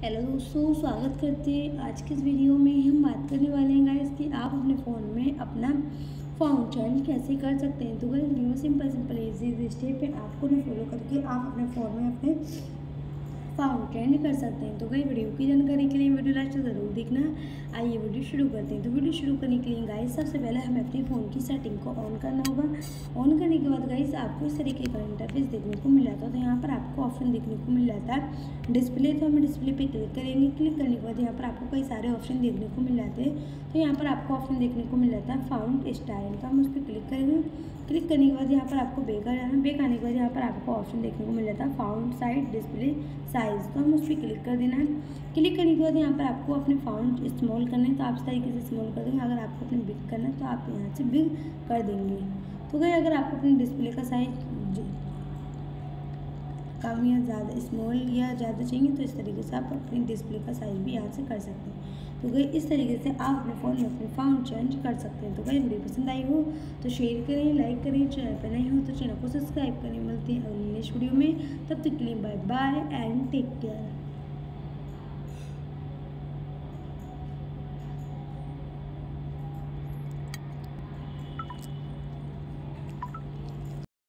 Hello दोस्तों, स्वागत करते हैं। आज की इस वीडियो में हम बात करने वाले हैं गाइस कि आप अपने फ़ोन में अपना फ़ॉन्ट चेंज कैसे कर सकते हैं। तो guys video simple easy step है, आपको ना फॉलो करके आप अपने फ़ोन में अपने फ़ॉन्ट चेंज कर सकते हैं। तो गाइस वीडियो की जानकारी के लिए वीडियो लास्ट तक ज़रूर देखना। आइए वीडियो शुरू करते हैं। तो वीडियो शुरू करने के लिए गाइस सबसे पहले हमें अपने फ़ोन की सेटिंग को ऑन करना होगा। ऑन करने के बाद गाइस आपको इस तरीके का इंटरफेस देखने को मिल जाता है। तो यहाँ पर आपको ऑप्शन देखने को मिल जाता है डिस्प्ले। तो हमें डिस्प्ले पे क्लिक करेंगे। क्लिक करने के बाद यहाँ पर आपको कई सारे ऑप्शन देखने को मिल जाते हैं। तो यहाँ पर आपको ऑप्शन देखने को मिल जाता है फ़ॉन्ट स्टाइल का। हम उस पर क्लिक करेंगे। क्लिक करने के बाद यहाँ पर आपको बैक आ जाना। बैक आने के बाद यहाँ पर आपको ऑप्शन देखने को मिल जाता है फ़ॉन्ट साइज डिस्प्ले साइज़। तो हम उस पर क्लिक कर देना है। क्लिक करने के बाद यहाँ पर आपको अपने फ़ॉन्ट स्मॉल करना है, तो आप इस तरीके से स्मॉल कर देंगे। अगर आपको अपने बिग करना है तो आप यहाँ से बिग कर देंगे। तो गाइस अगर आपको अपने डिस्प्ले का साइज कम या ज़्यादा स्मॉल या ज़्यादा चाहिए तो इस तरीके से आप अपने डिस्प्ले का साइज भी यहाँ से कर सकते हैं। तो गाइस इस तरीके से आप अपने फ़ोन में अपने फ़ॉन्ट चेंज कर सकते हैं। तो गाइस वीडियो पसंद आई हो तो शेयर करें, लाइक करें, चैनल पर नहीं हो तो चैनल को सब्सक्राइब करें। मिलते हैं अगली नेक्स्ट वीडियो में, तब तक के लिए bye bye and take care.